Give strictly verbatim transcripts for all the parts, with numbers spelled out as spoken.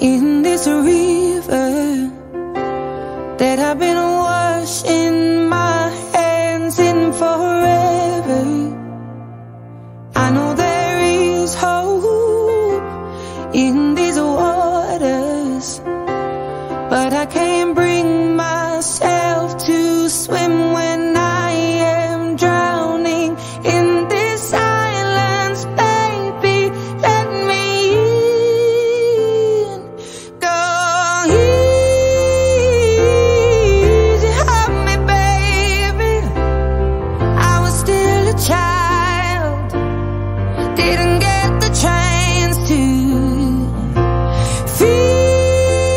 in this river that I've been washing my hands in forever. I know there is hope in these waters, but I can't bring myself to swim when I am drowning in this silence. Baby, let me in. Go easy, help me, baby. I was still a child, didn't get the chance to feel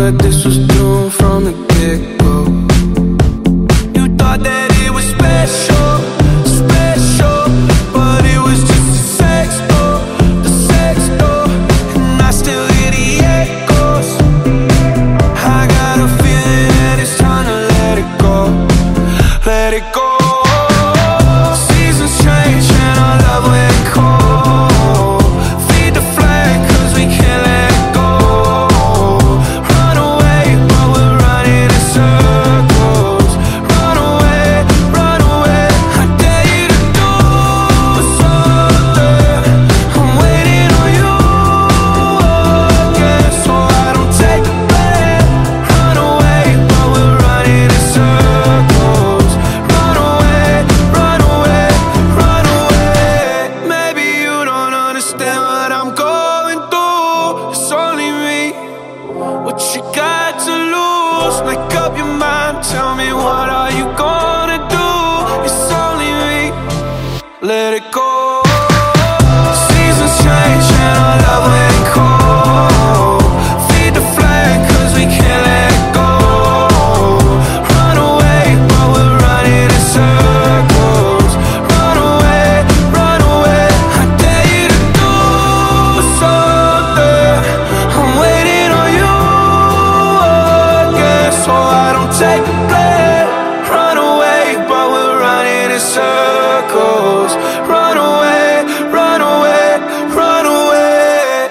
but this was doomed from the get-go. You thought that it was special, special, but it was just a sex door, the sex door, and I still hear the echoes. I got a feeling that it's time to let it go, let it go. Seasons change and our love went cold. Feed the flag cause we can't let it go. Run away but we're running in circles. Run away, run away, I dare you to do something. I'm waiting on you again, so I don't take the blame. Run away but we're running in circles. Run away, run away, run away. Maybe you don't understand what I'm going through. It's only me. What you got to lose? Make up your mind. Tell me, what are you gonna do? It's only me. Let it go. Seasons change and our love went cold. Feed the flag cause we can't let it go. Run away but we're running in circles. Run away, run away, I dare you to do something. I'm waiting on you again, so I don't take the blame. Run away but we're running in circles. Run away, run away, run away.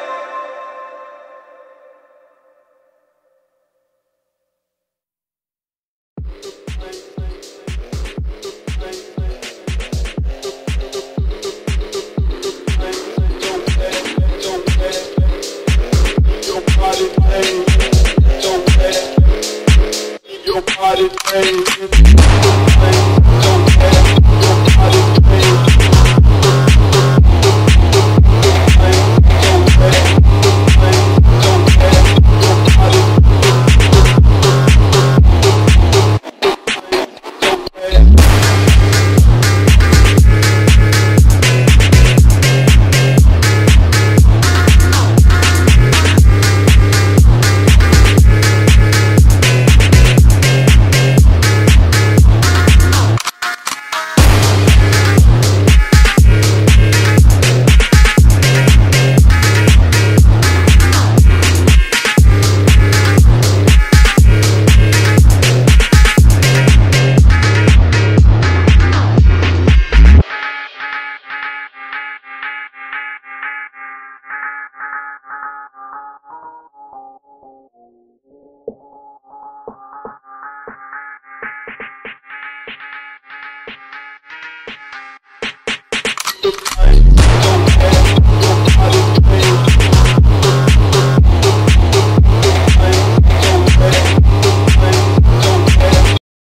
Your body, baby, your body, baby.